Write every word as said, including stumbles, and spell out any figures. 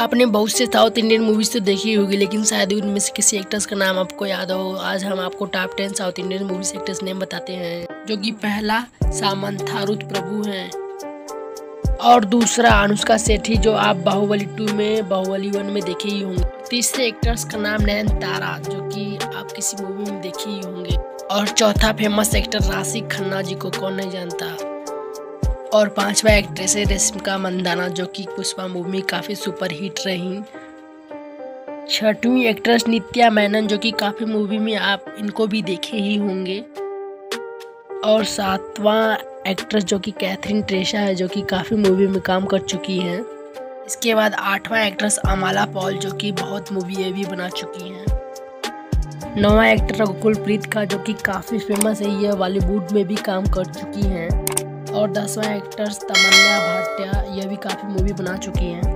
आपने बहुत से साउथ इंडियन मूवीज तो देखी होगी, लेकिन शायद उनमें से किसी एक्टर्स का नाम आपको याद हो। आज हम आपको top ten south Indian movies actors name बताते हैं। जो कि पहला सामंथा रुथ प्रभु हैं और दूसरा अनुष्का सेठी, जो आप बाहुबली टू में, बाहुबली वन में देखे ही होंगे। तीसरे एक्टर्स का नाम नयनतारा, जो कि आप किसी मूवी में देखे ही होंगे। और चौथा फेमस एक्टर राशि खन्ना जी को कौन नहीं जानता। और पांचवा एक्ट्रेस है रश्मिका मंदाना, जो कि पुष्पा मूवी में काफ़ी सुपर हिट रही। छठवीं एक्ट्रेस नित्या मेनन, जो कि काफ़ी मूवी में आप इनको भी देखे ही होंगे। और सातवां एक्ट्रेस जो कि कैथरीन ट्रेसा है, जो कि काफ़ी मूवी में काम कर चुकी हैं। इसके बाद आठवां एक्ट्रेस अमाला पॉल, जो कि बहुत मूवी भी बना चुकी हैं। नौवां एक्टर रघुकुल प्रीत का, जो कि काफ़ी फेमस है, ये बॉलीवुड में भी काम कर चुकी हैं। और दसवां एक्टर्स तमन्ना भाटिया, यह भी काफ़ी मूवी बना चुकी हैं।